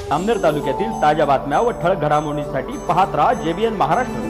जामनेर तालुक्यातील ताज्या बातम्या व ठळक घडामोडींसाठी पाहत राहा JBN महाराष्ट्र।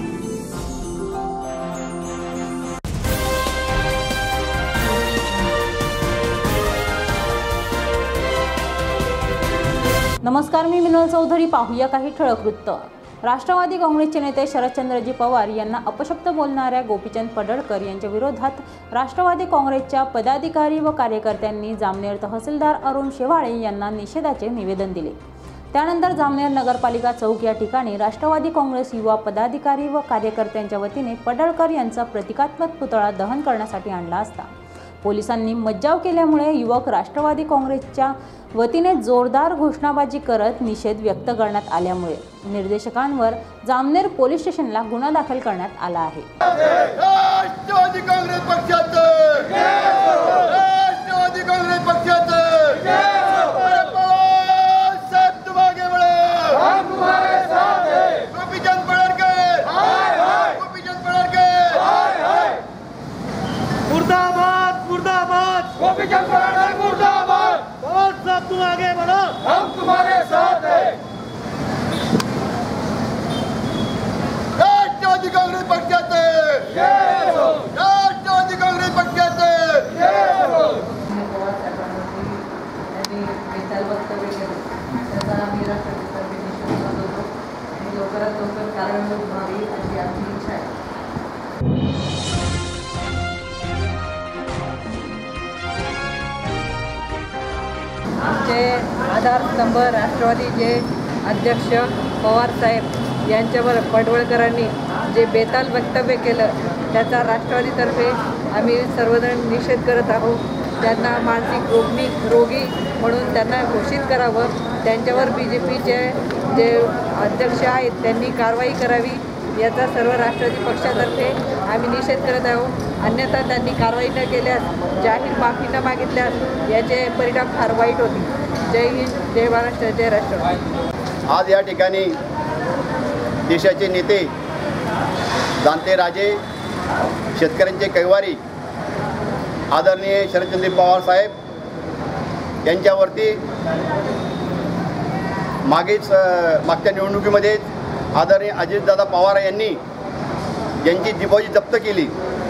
नमस्कार, मी मिनल चौधरी। पाहूया काही ठळक वृत्त। राष्ट्रवादी काँग्रेसचे नेते शरदचंद्रजी पवार यांना अपशब्द बोलणाऱ्या गोपीचंद पडळकर यांच्या विरोधात राष्ट्रवादी काँग्रेसच्या पदाधिकारी व कार्यकर्त्यांनी जामनेर तहसीलदार अरुण शेवाळे यांना निषेधाचे निवेदन दिले। त्यानंतर जामनेर नगरपालिका चौक या ठिकाणी राष्ट्रवादी काँग्रेस युवा पदाधिकारी व कार्यकर्त्यांच्या वतीने पडळकर यांचा प्रतिकात्मक पुतळा दहन करण्यासाठी आणला असता पोलिसांनी मज्जाव केल्यामुळे युवक राष्ट्रवादी काँग्रेसच्या वतीने जोरदार घोषणाबाजी करत निषेध व्यक्त करण्यात आल्यामुळे निर्देशकांवर जामनेर पोलीस स्टेशनला गुन्हा दाखल करण्यात आला आहे। राष्ट्रवादी काँग्रेस पक्षाचं राष्ट्रवादी काँग्रेस पक्षाचं साहब तुम आगे बढ़ो, हम तुम्हारे साथ हैं। गोपीचंद पडळकर हाय हाय, गोपीचंद पडळकर हाय हाय, मुर्दाबाद मुर्दाबाद, गोपीचंद पडळकर मुर्दाबाद। साहब तुम आगे बढ़ो, हम तुम्हारे साथ हैं। राष्ट्रवादी काँग्रेस पक्षाचं जय हो, राष्ट्रवादी काँग्रेस पक्षाचं जय हो। लवकरात लवकर कार्यान्वित व्हावी अशी आमची इच्छा आहे। आमचे आधारस्तंभ राष्ट्रवादीचे अध्यक्ष पवार साहेब यांच्यावर पडळकरांनी जे बेताल वक्तव्य केलं त्याचा राष्ट्रवादीतर्फे आम्ही सर्वजण निषेध करत आहोत। त्यांना मानसिक रोगी म्हणून त्यांना घोषित करावं, त्यांच्यावर BJPचे जे अध्यक्ष आहेत त्यांनी कारवाई करावी याचा सर्व राष्ट्रवादी पक्षातर्फे आम्ही निषेध करत आहोत। अन्यथा त्यांनी कारवाई न केल्यास, जाहीर माफी न मागितल्यास याचे परिणाम फार वाईट होतील। जय हिंद, जय महाराष्ट्र, जय राष्ट्रवादी। आज या ठिकाणी देशाचे नेते, जाणते राजे, शेतकऱ्यांचे कैवारी आदरणीय शरदचंद्र पवार साहेब यांच्यावरती मागच्या निवडणुकीमध्ये आदरणीय अजितदादा पवार यांनी ज्यांची डिपॉझिट जप्त केली,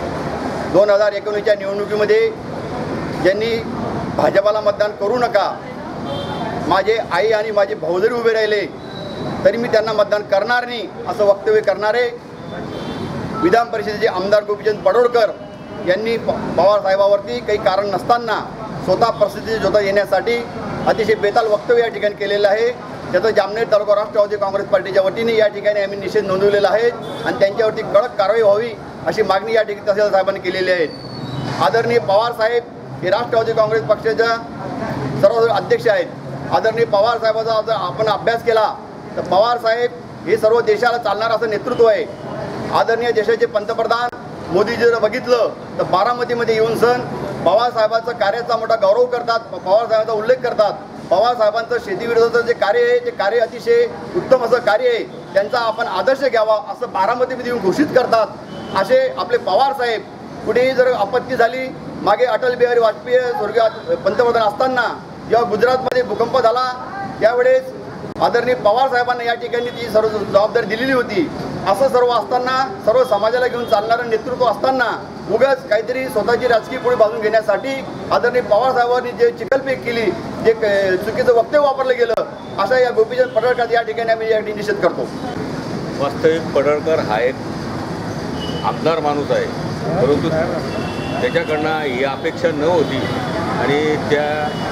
2019च्या निवडणुकीमध्ये ज्यांनी भाजपाला मतदान करू नका, माझे आई आणि माझे भाऊ जरी उभे राहिले तरी मी त्यांना मतदान करणार नाही असं वक्तव्य करणारे विधान परिषदेचे आमदार गोपीचंद पडळकर यांनी पवार साहेबावरती काही कारण नसताना स्वतः प्रसिद्धीची जोता येण्यासाठी अतिशय बेताल वक्तव्य या ठिकाणी केलेलं आहे। त्याचं जामनेर तालुका राष्ट्रवादी काँग्रेस पार्टीच्या वतीने या ठिकाणी आम्ही निषेध नोंदवलेला आहे आणि त्यांच्यावरती कडक कारवाई व्हावी अशी मागणी या ठिकाणी तहसीलदार साहेबांनी केलेली आहे। आदरणीय पवार साहेब हे राष्ट्रवादी काँग्रेस पक्षाच्या सर्व अध्यक्ष आहेत। आदरणीय पवार साहेबांचा जर आपण अभ्यास केला तर पवार साहेब हे सर्व देशाला चालणारं असं नेतृत्व आहे। आदरणीय देशाचे पंतप्रधान मोदीजी जर बघितलं तर बारामतीमध्ये येऊन सण पवार साहेबांचं कार्याचा मोठा गौरव करतात, पवार साहेबांचा उल्लेख करतात। पवार साहेबांचं शेतीविरोधाचं जे कार्य आहे ते कार्य अतिशय उत्तम असं कार्य आहे, त्यांचा आपण आदर्श घ्यावा असं बारामतीमध्ये येऊन घोषित करतात। असे आपले पवार साहेब कुठेही जर आपत्ती झाली, मागे अटल बिहारी वाजपेयी स्वर्गीय पंतप्रधान असताना जेव्हा गुजरातमध्ये भूकंप झाला त्यावेळेस आदरणीय पवार साहेबांना या ठिकाणी ती सर्व जबाबदारी दिलेली होती। असं सर्व असताना, सर्व समाजाला घेऊन चालणारं नेतृत्व असताना उगाच काहीतरी स्वतःची राजकीय पुढे बाजून घेण्यासाठी आदरणीय पवार साहेबांनी जे चिखलफेक केली, जे चुकीचं वक्तव्य वापरलं गेलं, अशा या गोपीचंद पडळकर या ठिकाणी आम्ही या निषेध करतो। वास्तविक पडळकर हा एक आमदार माणूस आहे, परंतु त्याच्याकडनं ही अपेक्षा न होती आणि त्या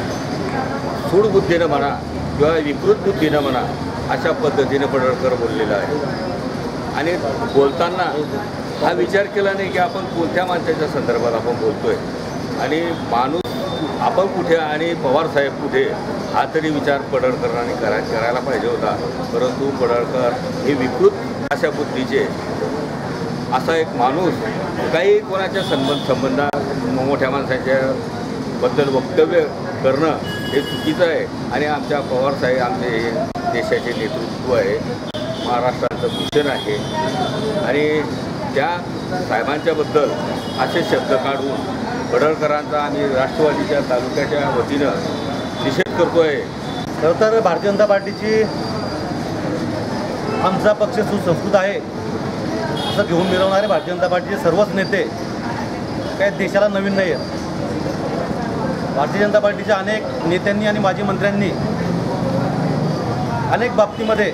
सूडबुद्धीनं म्हणा किंवा विकृत बुद्धीनं म्हणा अशा पद्धतीने पडळकर बोललेला आहे। आणि बोलताना हा विचार केला नाही की आपण कोणत्या माणसाच्या संदर्भात आपण बोलतोय आणि माणूस आपण कुठे आणि पवारसाहेब कुठे हा तरी विचार पडळकरांनी करायला पाहिजे होता। परंतु पडळकर हे विकृत अशा बुद्धीचे असा एक माणूस काही कोणाच्या संबंधात मोठ्या माणसाच्या बद्दल वक्तव्य करणं हे चुकीचं आहे। आणि आमच्या पवारसाहेब आमचे देशाचे नेतृत्व आहे, महाराष्ट्राचं भूषण आहे आणि त्या साहेबांच्याबद्दल असे शब्द काढून पडळकरांचा आम्ही राष्ट्रवादीच्या तालुक्याच्या वतीनं निषेध करतो आहे। खरं तर भारतीय जनता पार्टीची आमचा पक्ष सुसंस्कृत आहे असं घेऊन मिरवणारे भारतीय जनता पार्टीचे सर्वच नेते काही देशाला नवीन नाही आहेत. भारतीय जनता पार्टीच्या अनेक नेत्यांनी आणि माजी मंत्र्यांनी अनेक बाबतीमध्ये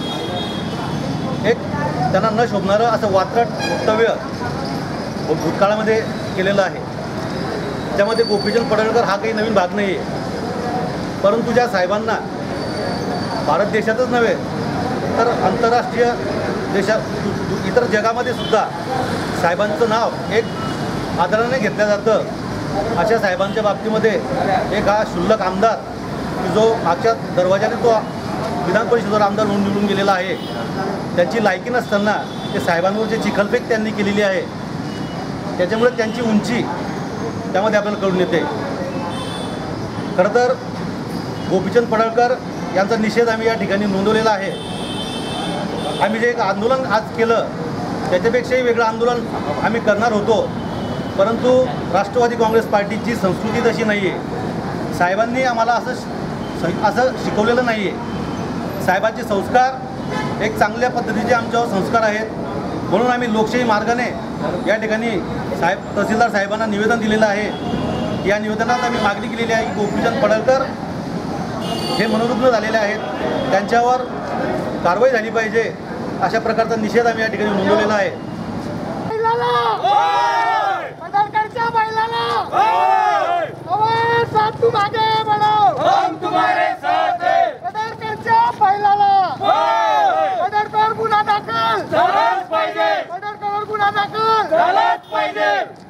एक त्यांना न शोभणारं असं वात्रट वक्तव्य भूतकाळामध्ये केलेलं आहे. त्यामध्ये गोपीचंद पडळकर हा काही नवीन भाग नाही आहे, परंतु ज्या साहेबांना भारत देशातच नव्हे तर आंतरराष्ट्रीय देशात इतर जगामध्ये सुद्धा साहेबांचं नाव एक आदराने घेतलं जातं, अशा साहेबांच्या बाबतीमध्ये एक हा क्षुल्लक आमदार जो मागच्या दरवाजाने तो विधान परिषदेवर आमदार म्हणून निवडून गेलेला आहे, त्यांची लायकी नसताना ते साहेबांवर जे चिखलफेक त्यांनी केलेली आहे त्याच्यामुळे त्यांची उंची त्यामध्ये आपल्याला कळून येते. खरं तर गोपीचंद पडळकर यांचा निषेध आम्ही या ठिकाणी नोंदवलेला आहे. आम्ही जे एक आंदोलन आज केलं त्याच्यापेक्षाही वेगळं आंदोलन आम्ही करणार होतो, परंतु राष्ट्रवादी काँग्रेस पार्टीची संस्कृती तशी नाही आहे. साहेबांनी आम्हाला असं शिकवलेलं नाही आहे. साहेबांचे संस्कार एक चांगल्या पद्धतीचे आमच्यावर संस्कार आहेत, म्हणून आम्ही लोकशाही मार्गाने या ठिकाणी तहसीलदार साहेबांना निवेदन दिलेलं आहे. या निवेदनात आम्ही मागणी केलेली आहे की गोपीचंद पडळकर हे मनोरुग्ण झालेले आहेत, त्यांच्यावर कारवाई झाली पाहिजे, अशा प्रकारचा निषेध आम्ही या ठिकाणी नोंदवलेला आहे. पडळकरच्या बैलाला साथ तुम आगे बढ़ो, हम तुम्हारे साथ हैं. पडळकरच्या बैलाला पडळकर गुन्हा दाखल झालाच पाहिजे, पडळकर गुन्हा दाखल झालाच पाहिजे.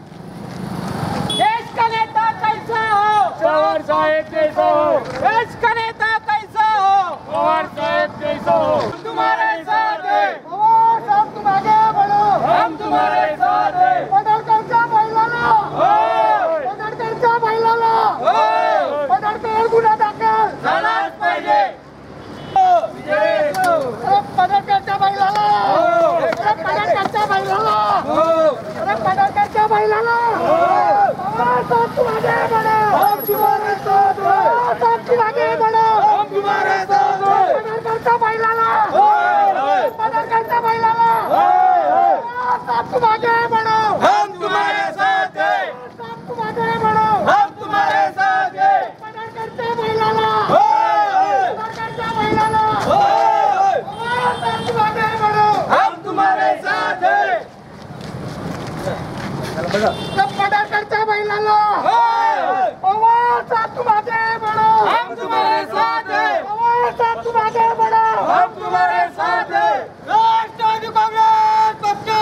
देश का नेता कैसा हो, पवार साहेब कैसा हो. देश का नेता कैसा हो, पवार साहेब कैसा हो. तुम्हारे साथ हैं, पवार साहब तुम आगे बढ़ो, हम तुम्हारे साथ हैं. पडळकरच्या बैलाला पडळकरच्या बैलाला पडळकर गुन्हा दाखल झालाच पाहिजे. पडळकरच्या बैलाला पडळकरच्या बैलाला पडळकरच्या बैलाला तुम आगे बढ़ो, हम तुम्हारे साथ हैं. तुम आगे बढ़ो, हम तुम्हारे साथ हैं. पडळकरच्या बैलाला पडळकरच्या बैलाला तुम आगे बढ़ो, हम तुम्हारे साथ हैं. तुम आगे बढ़ो, हम तुम्हारे साथ हैं. पडळकरच्या बैलाला पडळकरच्या बैलाला तुम आगे बढ़ो, हम तुम्हारे साथ हैं. पडळकरच्या बैलाला तुम आगे बढ़ो, हम तुम्हारे साथ हैं. तुम आगे बढ़ो, हम तुम्हारे साथ हैं. राष्ट्रवादी काँग्रेस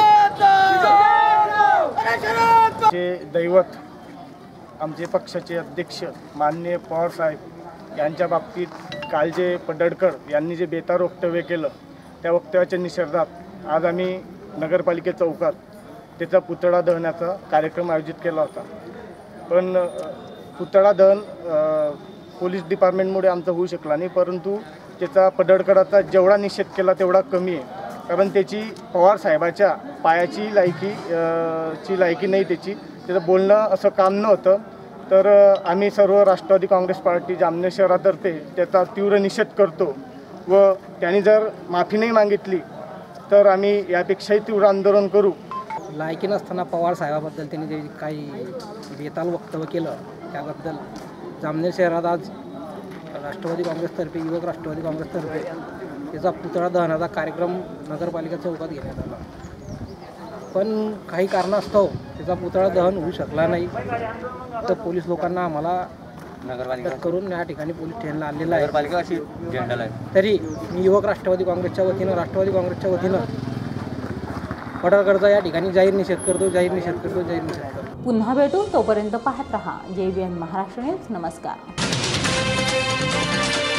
जे दैवत आमचे पक्षाचे अध्यक्ष माननीय पवार साहेब यांच्या बाबतीत काल जे पडळकर यांनी जे बेतार वक्तव्य केलं त्या वक्तव्याच्या निषेधात आज आम्ही नगरपालिके चौकात त्याचा पुतळा दहनाचा कार्यक्रम आयोजित केला होता. पण पुतळा दहन पोलीस डिपार्टमेंटमुळे आमचा होऊ शकला नाही, परंतु त्याचा पडळकराचा जेवढा निषेध केला तेवढा कमी आहे, कारण त्याची पवार साहेबाच्या पायाची लायकी नाही, त्याचं बोलणं असं काम नव्हतं. तर आम्ही सर्व राष्ट्रवादी काँग्रेस पार्टी जामनेर शहरातर्फे त्याचा तीव्र निषेध करतो व त्यांनी जर माफी नाही मागितली तर आम्ही यापेक्षाही तीव्र आंदोलन करू. लायकी नसताना पवार साहेबाबद्दल त्यांनी जे काही बेताल वक्तव्य केलं त्याबद्दल जामनेर शहरात आज राष्ट्रवादी काँग्रेसतर्फे युवक राष्ट्रवादी काँग्रेसतर्फे त्याचा पुतळा दहनाचा कार्यक्रम नगरपालिका चौकात घेण्यात आला. पण काही कारणास्तव त्याचा पुतळा दहन होऊ शकला नाही, तर पोलीस लोकांना आम्हाला नगरपालिका करून या ठिकाणी पोलीस स्टेशनला आणलेला आहे. तरी मी युवक राष्ट्रवादी काँग्रेसच्या वतीनं पडळकरचा या ठिकाणी जाहीर निषेध करतो. पुन्हा भेटू, तोपर्यंत पाहत रहा JBN महाराष्ट्र न्यूज. नमस्कार.